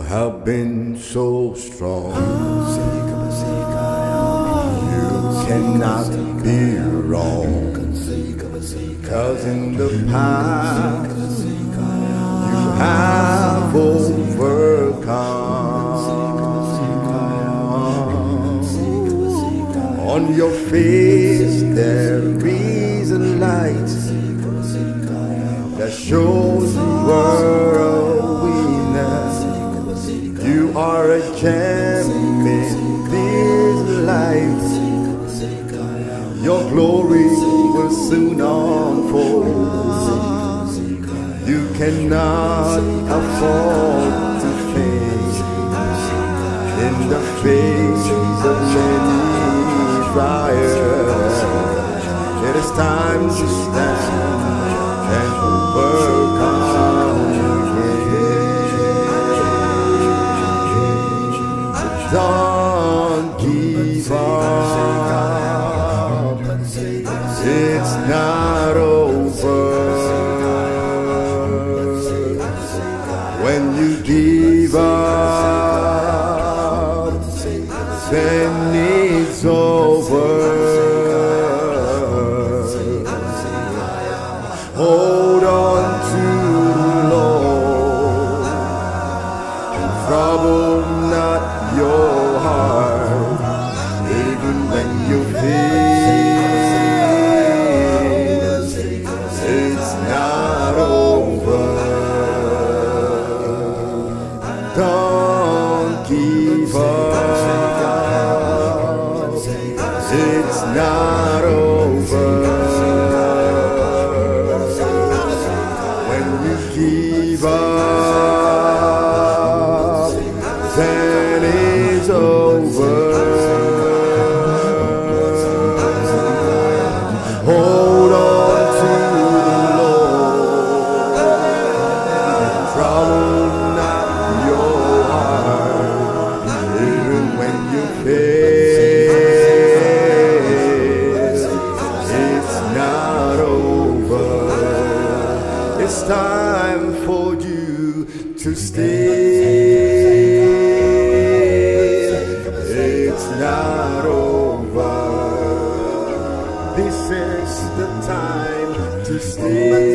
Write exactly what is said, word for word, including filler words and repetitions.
have been so strong. You cannot be wrong. 'Cause in the past you have overcome. On your face there is a light that shows you were a winner. You are a gem in this life. Your glory will soon unfold. You cannot afford to fade in the face of many trials. It is time to stand and overcome again. Don't give up. It's not over. When you give up, then it's over. Hold on to the Lord. Trouble not your heart, even when you feel it's not over. Don't give up. It's not over. When you give up, then it's over. Hold on to the Lord. Trouble not your heart, even when you fail. It's not over. It's time for you to stay. It's not over. This is the time to stay.